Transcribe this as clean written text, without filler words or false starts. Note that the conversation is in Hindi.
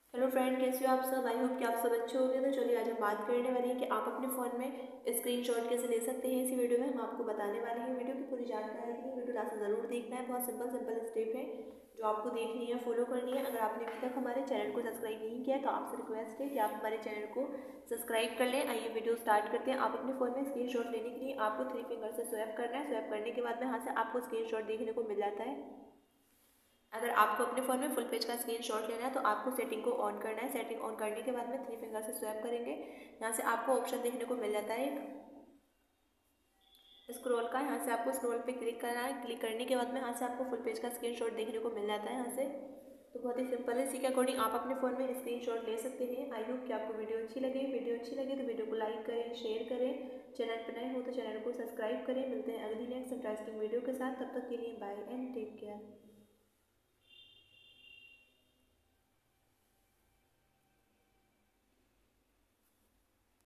हेलो फ्रेंड, कैसे हो आप सब। आई होप कि आप सब अच्छे होंगे। तो चलिए आज हम बात करने वाले हैं कि आप अपने फ़ोन में स्क्रीनशॉट कैसे ले सकते हैं। इसी वीडियो में हम आपको बताने वाले हैं। वीडियो की पूरी जानकारी के लिए वीडियो लास्ट तक ज़रूर देखना है। बहुत सिंपल सिंपल स्टेप है जो आपको देखनी है, फॉलो करनी है। अगर आपने अभी तक हमारे चैनल को सब्सक्राइब नहीं किया तो आपसे रिक्वेस्ट है कि आप हमारे चैनल को सब्सक्राइब कर लें। आइए वीडियो स्टार्ट करते हैं। आप अपने फ़ोन में स्क्रीनशॉट लेने के लिए आपको 3 फिंगर से स्वैप करना है। स्वैप करने के बाद में यहाँ से आपको स्क्रीनशॉट देखने को मिल जाता है। अगर आपको अपने फ़ोन में फुल पेज का स्क्रीनशॉट लेना है तो आपको सेटिंग को ऑन करना है। सेटिंग ऑन करने के बाद में 3 फिंगर से स्वैप करेंगे। यहाँ से आपको ऑप्शन देखने को मिल जाता है एक स्क्रॉल का। यहाँ से आपको स्क्रॉल पे क्लिक करना है। क्लिक करने के बाद में यहाँ से आपको फुल पेज का स्क्रीनशॉट देखने को मिल जाता है यहाँ से। तो बहुत ही सिंपल है। इसी के अकॉर्डिंग आप अपने फ़ोन में स्क्रीनशॉट ले सकते हैं। आई होप कि आपको वीडियो अच्छी लगे। वीडियो अच्छी लगे तो वीडियो को लाइक करें, शेयर करें। चैनल पर नए हो तो चैनल को सब्सक्राइब करें। मिलते हैं अगली नेक्स्ट इंटरेस्टिंग वीडियो के साथ। तब तक के लिए बाय एंड टेक केयर।